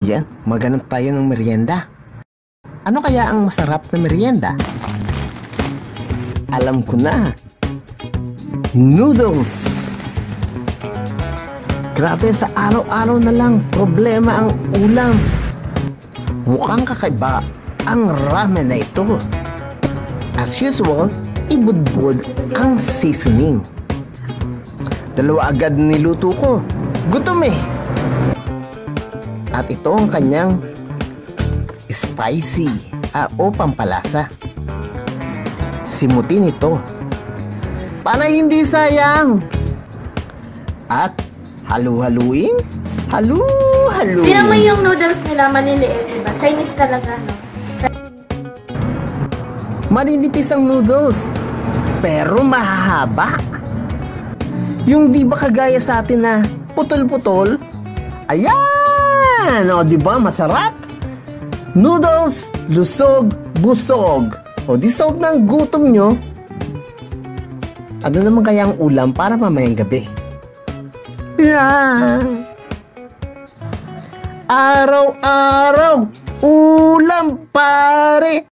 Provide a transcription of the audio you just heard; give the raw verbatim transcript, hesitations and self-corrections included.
Yan, maghanap tayo ng merienda. Ano kaya ang masarap na merienda? Alam ko na. Noodles! Grabe, sa araw-araw na lang problema ang ulam. Mukhang kakaiba ang ramen na ito. As usual, ibudbud ang seasoning. Dalawa agad niluto ko. Gutom eh! At ito ang kanyang spicy ah, o pampalasa. Simutin ito para hindi sayang. At halu-haluin. Halu-haluin. Tingnan mo yung noodles nila, maliliit, diba? Chinese talaga, no? Maninipis ang noodles, pero mahahaba. Yung di ba kagaya sa atin na putol-putol? Ayan! O, di ba masarap? Noodles, lusog, busog. O, di solve ng gutom nyo. Ano naman kaya ang ulam para mamayang gabi? Yan! Araw-araw, ulam pare!